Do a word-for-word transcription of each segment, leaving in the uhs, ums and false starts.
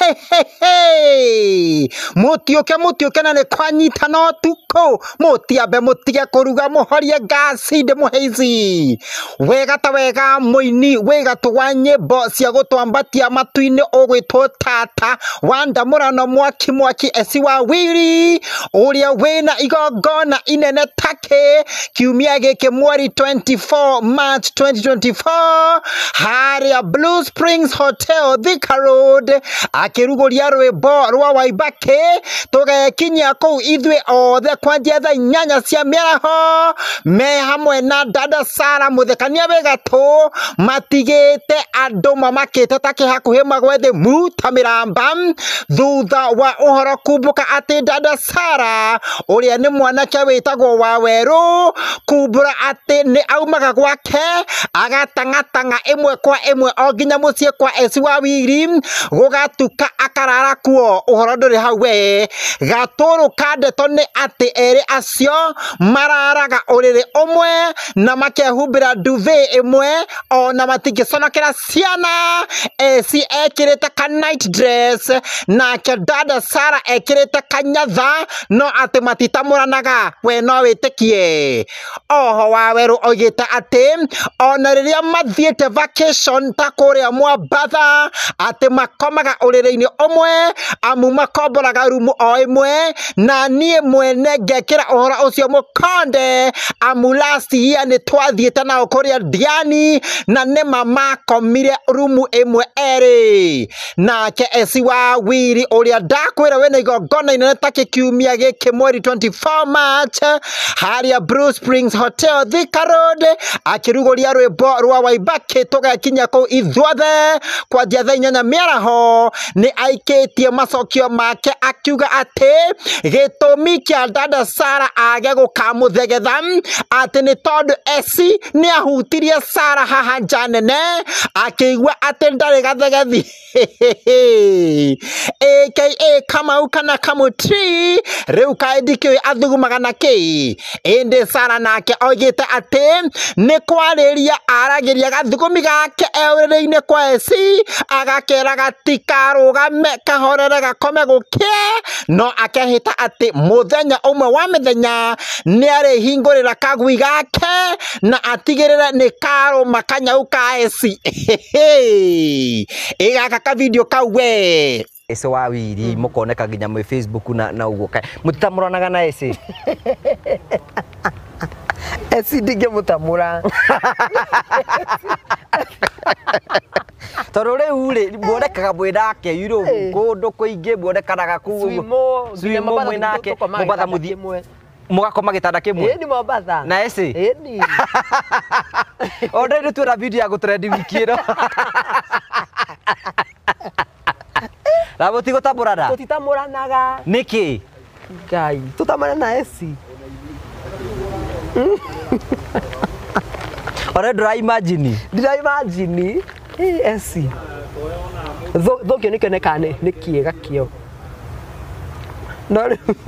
hey, hey, hey. Mutioke mutioke na ne kwanyita no tuko mutiabe mutige kuruga muhorie gasi de muheizi wega ta wega muini wega twa nyimbo cia gutwambatia matuini ogwitwo tata wanda murano mwaki mwaki esi wa wiri uria wina igongona inene take kiumia giki mweri twenty-four March twenty twenty-four haria Blue Springs Hotel Thika Road akiruguria rwimbo rwa Waibake tugekinya kuu ithwe othe kwanjia thaa inyanya cia miaraho me hamwe na dada Sara muthekania wega tu matigite andu mamakite take hakuhi magwethe mutamiramba thutha wa uhoro kumbuka ati dada Sara uria ni mwanake witagwo wa weru kumbura ati ni aumaga gwake agatangatanga imwe kwa imwe o nginya mucie kwa esi wa wiri gugatuka akarara kuo uhoro nduri hau we gaturu kandeto ni ati eri acio mararaga uriri umwe na makehumbira duve imwe ona matigiconokera ciana esi ekirite ka night dress nake dada Sara ekirite kanyatha no ati matitamuranaga we no witikie oho wa weru ogita ati ona riria mathiete vacation ta kuria Mwabatha ati makomaga uriri-ini umwe amu makomboraga rumu o imwe na nie mwene ngekira uhoro ucio mukonde amu last year ni twathiete nao kuria Diani na ne mama komire rumu imwe eri nake esi wa wiri uria ndakwira wena igongona inene take kiumia giki mweri twenty-four March haria Blue Springs Hotel Thika Road akiruguria rwimbo rwa Waibake tugekinya kuu ithuothe kwanjia thaa inyanya miaraho ni aikitie macokio make akiuga ati gitumi kia dada Sara age gukamuthegetha ati ni tondu esi ni ahutirie Sara haha nja nene akigua ati ndari gathegethi aka Kamau kana Kamutri riu kaendikio athugumaga na ki indi Sara nake ogite ati ni kwariria aragiria gathugumi gake euriri-ini kwa esi agakera gatikarugame kahorere gakome gukie no akehita ati muthenya umwe wa mithenya ni ari hingurira kagui gake na atigirira ni karo makanyau ka esi igaka ka video kawe ese wa wiri mukoneka nginya mu Facebook na na uguo kai mutamuranaga na ese esi dige mutamura torore ure mwonekaga mwinake yiro kundu kuingi mwonekanaga kuu swimo mwinake Mwabatha muthi mugakoma gitanda kimwe eni Mwabatha na ese eni onde ni twira video ya gutrend wiki ino Labo tigo tamurana tutitamuranaga niki ngai tutamana na esi ore dry imagine dry imagine eh esi tho tho kene kene kane nikiega kio no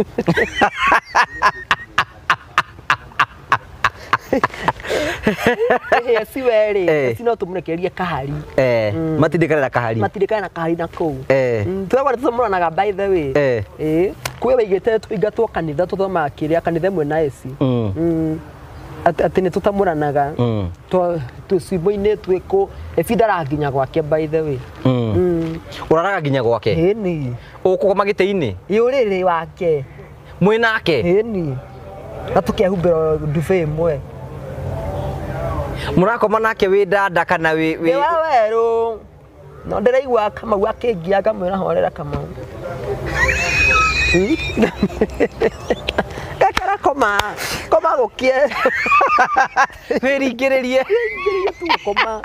eh si weri esi no tumurekeria kahari eh matindikana kahari matindikana kahari na kou eh twagwa tutamuranaga by the way eh eh kwe baigete twigatwo kanitha tuthoma kiria kanitha mwe na esi mm ati ni tutamuranaga to tu siboine tweko efidara ginya gwake by the way mm uraraga ginya gwake eni ukugoma gite-ini yuriri wake mwinake eni atukehumbira duve imwe murakoma nake wi dada kana wi wi weru no ndiraigua Kamau akingiaga mwira horera Kamau kakara koma koma gukie wiringiririe wiringiririe tu koma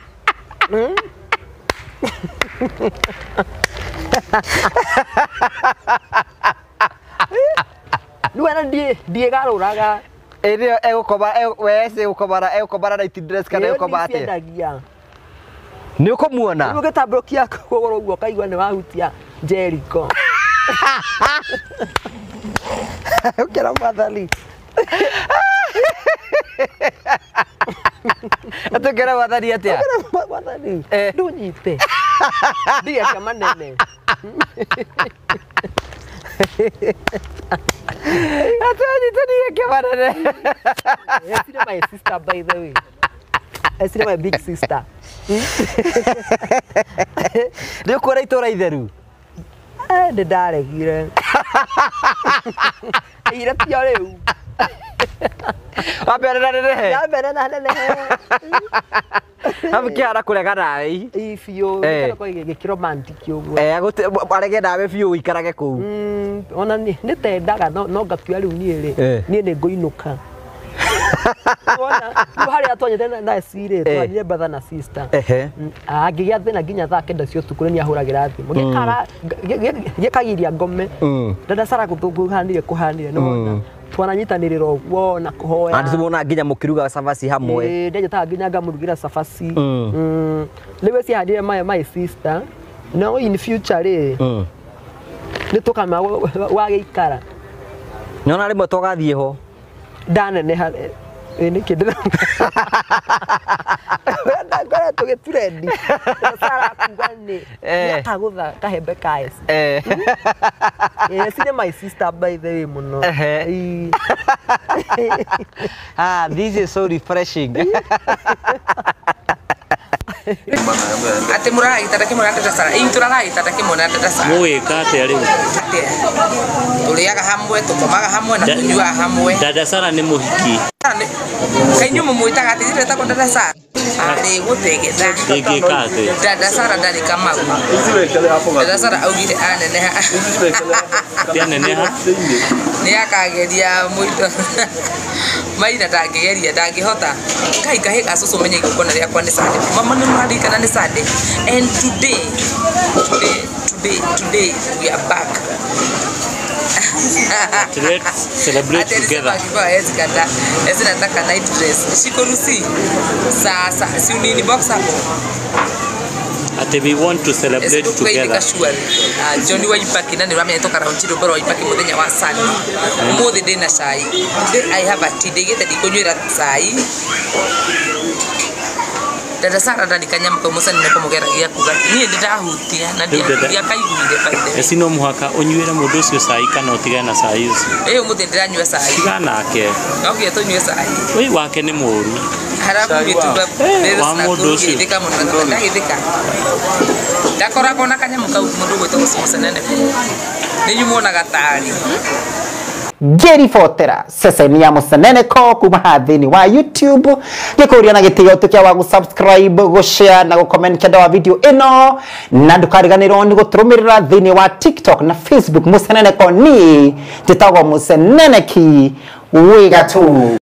Luana die die garuraga ere egukoma wese ukobara egukobara na dress kana egukoma ate ni ukumuona ni ugetabrokia kugoro uguo kaigwa ni wahutia Jericho ukera Mwathani atukera Mwathani atia Mwathani ndunyite ndiye kama nene Atani tani yake bana. Yes, my sister by the way. It's my big sister. Ndio kora itora itheru. Ah, the dare gira. Ira pia leo. Abere na ne. Abere na ne. Amkiara kulega dai. Ifio, kana kwa gikiro romantic uguo. Eh, agote arege dawe fio ikarage ku. Mm, ona ni nitendaga no no gatua riu ni ri. Ni ni ngoinuka. Ona, no hari atonyete na sire, twanyire brother na sister. Ehe. Agigia thina nginya thaa kenda cio tukure ni ahuragira thimu. Gikara gikagiria ngome. Dada Sara guthunguhanire kuhanire no. Twananyitanirira uguo na kuhoya. Andi tubona nginya mukiruga sabaci hamwe. Eh, ndejeta nginya ngamurugira sabaci. Mm. Lewe si hadire my my sister. No in future ri. Mm. Ni tukama wa gikara. Nyona rimwe togathie ho. Dane ne hale. Ni kidira. Wenda ngore tugeturendi. Sara kugani. Ya kagutha kahembe kaes. Eh. Yes, it's my sister by the way muno. Ah, this is so refreshing. Ate mura itarake mura Dada Sara. Inturara itarake mura Dada Sara. Muweka ate ari. Tuliaga hamwe tukomaga hamwe na tunyua hamwe. Dada Sara ni muhiki. Kainyu mumuitaga ati ndeta kwa Dada Sara. Ali gutegeza. Tegekate. Dada Sara ndari kama. Dada Sara augire anene. Anene ha. Ni akageria muito. Maina ndageria ndangihota. Kai kahe gacucu menye gukona ria kwa ni Sunday. Mama ni mari kana ni Sunday. And today today today today we are back. Let's celebrate together. Esi nataka night dress. Shikorusi. Sasa si unini box hapo. Ate we want to celebrate together. Ah, Johnny wa ipaki nani rame toka raunchiro bro ipaki muthenya wa Sunday. Umuthi ndina cai. I have a tea digete ndikunywira cai. Dada Sara ndani kanyamuka musani nako mugera gia kuga ni ndirahutia na ndia kaiguire baide. Esi no muhaka onywira mundu ucio cai kana utigana cai ucio. Eh umuthi ndiranywa cai. Tigana nake. Nogie tunywe cai. Oi wake ni muru. Harabu bituba wa mundu ucio. Thika mundu ndagithika. Ndakora kona kanyamuka mundu gwetwo musani. Ni nyumona gatari. Geri Fotera sasa ni ya musanene ko kuma hathini wa YouTube gikuria na gitigo tukia wa subscribe go share na go comment kada wa video ino na ndukariganirwo ni guturumirira thini wa TikTok na Facebook musanene ko ni titago musanene ki wiga tu.